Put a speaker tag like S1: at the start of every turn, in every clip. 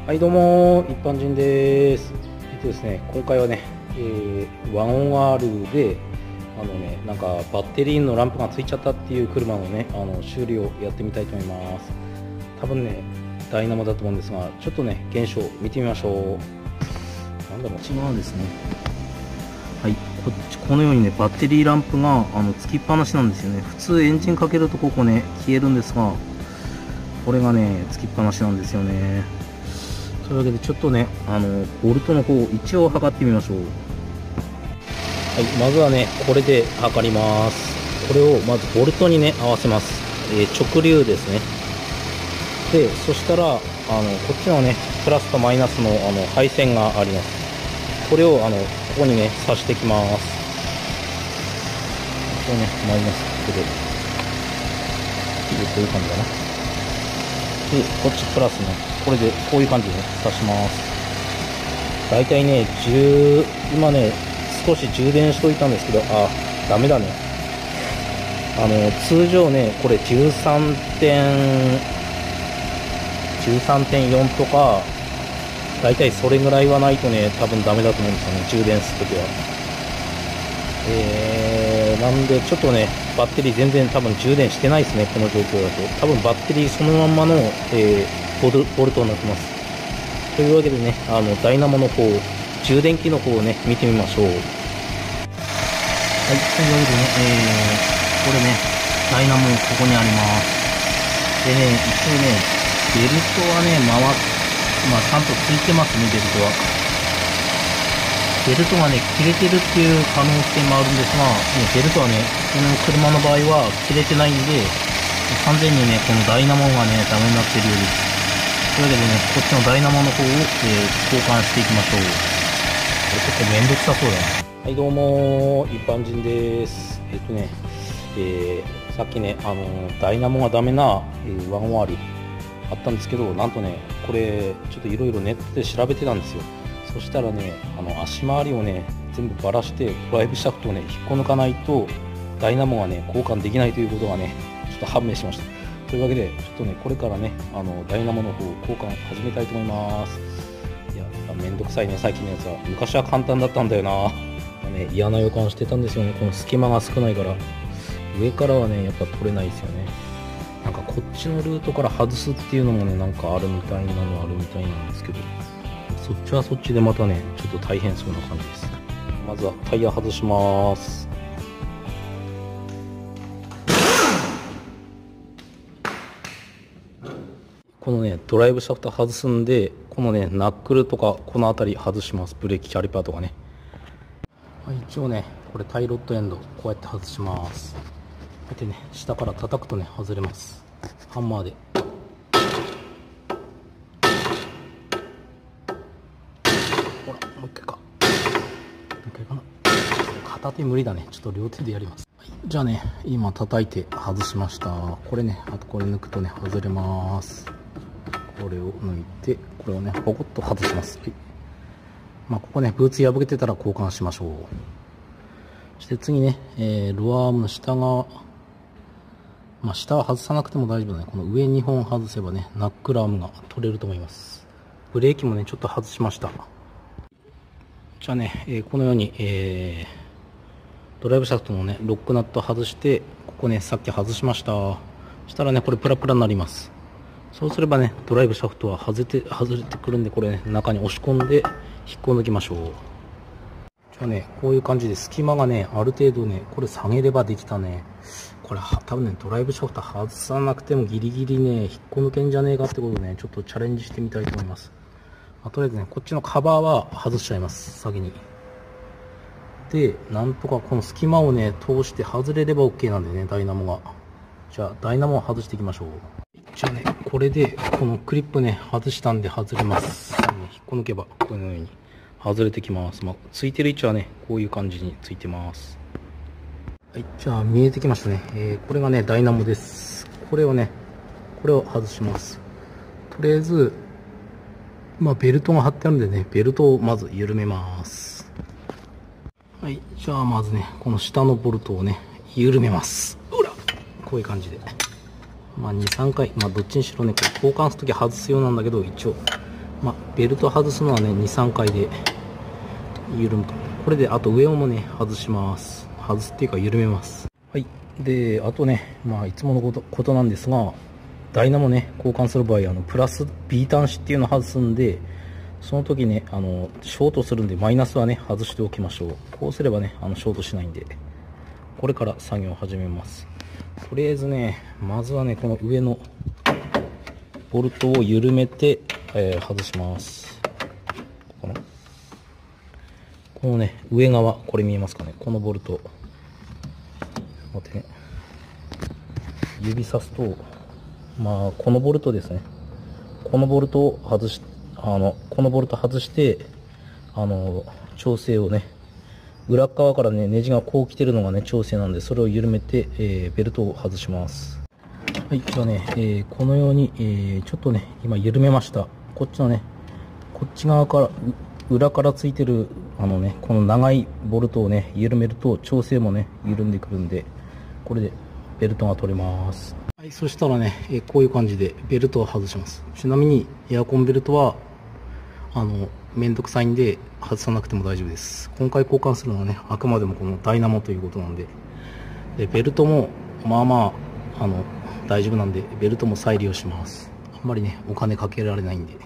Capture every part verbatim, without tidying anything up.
S1: はいどうも一般人です。えっとですね今回はね、えー、ワンオンアール であのねなんかバッテリーのランプがついちゃったっていう車のねあの修理をやってみたいと思います。多分ねダイナモだと思うんですが、ちょっとね現象見てみましょう。なんだろう、違うんですね。はい、こっちこのようにねバッテリーランプがあのつきっぱなしなんですよね。普通エンジンかけるとここね消えるんですが、これがねつきっぱなしなんですよね。というわけでちょっとねあのボルトの方位置を測ってみましょう。はい、まずはねこれで測ります。これをまずボルトにね合わせます。えー、直流ですね。でそしたらあのこっちのねプラスとマイナスのあの配線があります。これをあのここにね挿していきます。ここねマイナスここでこういう感じだな。でこっちプラスねこれでこういう感じで、ね、挿します。だいたいねじゅう今ね少し充電しといたんですけど、あダメだね。あの通常ねこれじゅうさんてんよんとかだいたいそれぐらいはないとね多分ダメだと思うんですよね、充電するときは。えー、なんでちょっとねバッテリー全然多分充電してないですね、この状況だと。多分バッテリーそのまんまの、えーボル、ボルトになってます。というわけでねあのダイナモの方充電器の方をね見てみましょう。はい、というわけでね、えー、これねダイナモここにあります。でね一応ねベルトはね回すまあちゃんとついてますね。ベルトはベルトがね切れてるっていう可能性もあるんですが、ね、ベルトはねこの車の場合は切れてないんで完全にねこのダイナモがねダメになってるようです。というわけでねこっちのダイナモの方を、えー、交換していきましょう。これ結構めんどくさそうだな。はいどうも一般人です。えっとね、えー、さっきねあのダイナモがダメな、えー、ワンオンアールあったんですけど、なんとねこれちょっといろいろネットで調べてたんですよ。そしたらねあの足回りをね全部ばらしてドライブシャフトをね引っこ抜かないとダイナモがね交換できないということがねちょっと判明しました。というわけでちょっとねこれからねあのダイナモの方交換始めたいと思います。いやめんどくさいね最近のやつは。昔は簡単だったんだよな。ね、嫌な予感してたんですよね。この隙間が少ないから上からはねやっぱ取れないですよね。なんかこっちのルートから外すっていうのもねなんかあるみたいなのあるみたいなんですけど、そっちはそっちでまたねちょっと大変そうな感じです。まずはタイヤ外します。このねドライブシャフト外すんで、このねナックルとかこの辺り外します。ブレーキキャリパーとかね。はい、一応ねこれタイロッドエンドこうやって外します。でね下から叩くとね外れます。ハンマーでほらもう一回かもう一回かな。片手無理だね、ちょっと両手でやります。はい、じゃあね今叩いて外しました。これねあとこれ抜くとね外れます。これを抜いてこれをねポコッと外します。はい、まあ、ここねブーツ破けてたら交換しましょう。そして次ね、えー、ロアームの下側、まあ、下は外さなくても大丈夫だね。この上にほん外せばねナックルアームが取れると思います。ブレーキもねちょっと外しました。じゃあね、えー、このように、えー、ドライブシャフトのねロックナット外して、ここねさっき外しました。そしたらねこれプラプラになります。そうすればねドライブシャフトは外れて外れてくるんで、これね中に押し込んで引っこ抜きましょう。じゃあねこういう感じで隙間がねある程度ねこれ下げればできたね。これ多分ねドライブシャフト外さなくてもギリギリね引っこ抜けんじゃねえかってことでねちょっとチャレンジしてみたいと思います。まあ、とりあえずねこっちのカバーは外しちゃいます先に。でなんとかこの隙間をね通して外れれば OK なんでねダイナモが。じゃあダイナモを外していきましょう。じゃあねこれでこのクリップね外したんで外れます。引っこ抜けばこのように外れてきます。まあ、ついてる位置はねこういう感じについてます。はい、じゃあ見えてきましたね。えー、これがねダイナモです。これをねこれを外します。とりあえずまあベルトが貼ってあるんでねベルトをまず緩めます。はい、じゃあまずねこの下のボルトをね緩めます。ほらこういう感じでまあにさんかい、まあどっちにしろねこれ交換するとき外すようなんだけど、一応まあ、ベルト外すのはね、に、さんかいで緩むと。これで、あと上もね、外します。外すっていうか緩めます。はい。で、あとね、まあ、いつものこと、ことなんですが、ダイナモね、交換する場合、あの、プラス B 端子っていうのを外すんで、その時ね、あの、ショートするんで、マイナスはね、外しておきましょう。こうすればね、あの、ショートしないんで、これから作業を始めます。とりあえずね、まずはね、この上のボルトを緩めて、えー、外します。この、このね、上側、これ見えますかね、このボルト。待ってね。指さすと、まあ、このボルトですね。このボルトを外し、あの、このボルト外して、あの、調整をね、裏側からね、ネジがこう来てるのがね、調整なんで、それを緩めて、えー、ベルトを外します。はい、じゃあね、えー、このように、えー、ちょっとね、今緩めました。こっちのね、こっち側から、裏からついてる、あのね、この長いボルトをね、緩めると、調整もね、緩んでくるんで、これでベルトが取れます。はい、そしたらね、えー、こういう感じでベルトを外します。ちなみに、エアコンベルトは、あの、めんどくさいんで外さなくても大丈夫です。今回交換するのはね、あくまでもこのダイナモということなんで、でベルトもまあまあ、あの、大丈夫なんで、ベルトも再利用します。あんまりね、お金かけられないんで。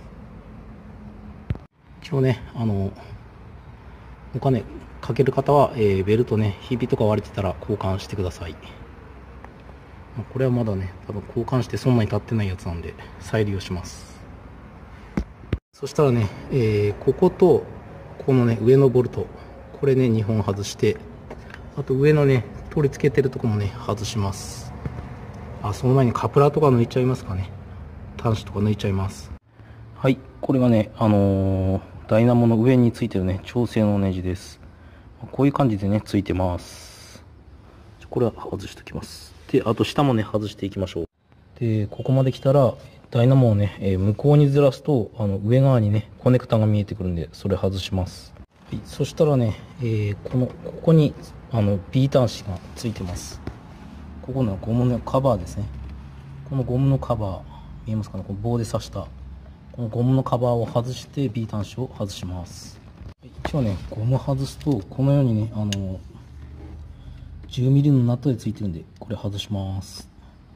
S1: 一応ね、あの、お金かける方は、えー、ベルトね、ひびとか割れてたら交換してください。これはまだね、多分交換してそんなに経ってないやつなんで、再利用します。そしたらね、えー、ここと、このね、上のボルト、これね、にほん外して、あと上のね、取り付けてるとこもね、外します。あ、その前にカプラーとか抜いちゃいますかね。端子とか抜いちゃいます。はい、これがね、あのー、ダイナモの上についてるね、調整のネジです。こういう感じでね、ついてます。これは外しておきます。で、あと下もね、外していきましょう。で、ここまで来たら、ダイナモをね、えー、向こうにずらすと、あの、上側にね、コネクタが見えてくるんで、それ外します。はい、そしたらね、えー、この、ここに、あの、B 端子がついてます。ここのゴムのカバーですね。このゴムのカバー、見えますかね、この棒で刺した、このゴムのカバーを外して、B 端子を外します。一応ね、ゴム外すと、このようにね、あの、じゅうミリのナットでついてるんで、これ外します。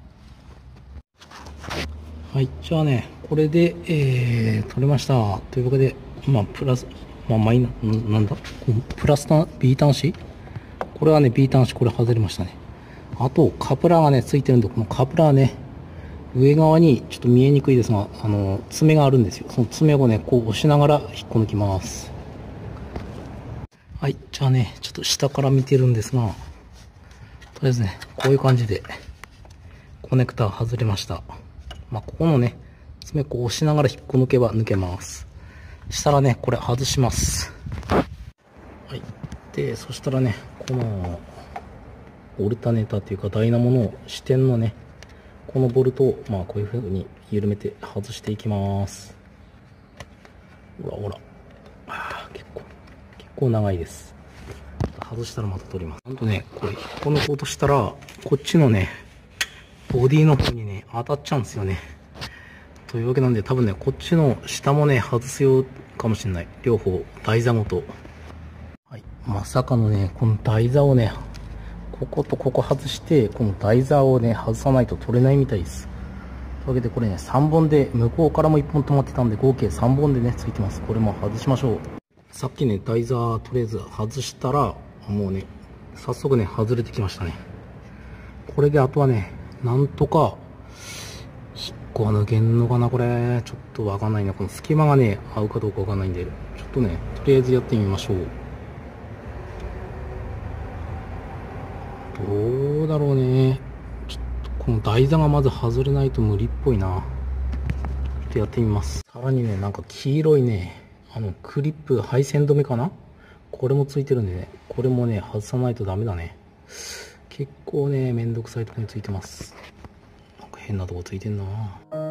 S1: はい、じゃあね、これで、えー、取れました。というわけで、まあ、プラス、まあ、マイナ、なんだ、プラスな B 端子これはね、B 端子、これ外れましたね。あと、カプラーがね、ついてるんで、このカプラーね、上側にちょっと見えにくいですが、あの、爪があるんですよ。その爪をね、こう押しながら引っこ抜きます。はい、じゃあね、ちょっと下から見てるんですが、とりあえずね、こういう感じで、コネクタ外れました。まあ、ここのね、爪こう押しながら引っこ抜けば抜けます。したらね、これ外します。はい。で、そしたらね、この、オルタネーターっていうかダイナモの支点のね、このボルトを、まあ、こういう風に緩めて外していきます。ほらほら。あー、結構、結構長いです。外したらまた取ります。なんとね、これ引っこ抜こうとしたら、こっちのね、ボディの方にね、当たっちゃうんですよね。というわけなんで、多分ね、こっちの下もね、外すようかもしれない。両方、台座ごと。はい。まさかのね、この台座をね、こことここ外して、この台座をね、外さないと取れないみたいです。というわけで、これね、さんぼんで、向こうからもいっぽん止まってたんで、合計さんぼんでね、ついてます。これも外しましょう。さっきね、台座、とりあえず外したら、もうね、早速ね、外れてきましたね。これで、あとはね、なんとか、引っこは抜けんのかなこれ。ちょっとわかんないな。この隙間がね、合うかどうかわかんないんで、ちょっとね、とりあえずやってみましょう。どうだろうね。ちょっと、この台座がまず外れないと無理っぽいな。ちょっとやってみます。さらにね、なんか黄色いね、あの、クリップ、配線止めかなこれもついてるんでね、これもね、外さないとダメだね。結構ね、めんどくさいところについてます。なんか変なとこついてんな。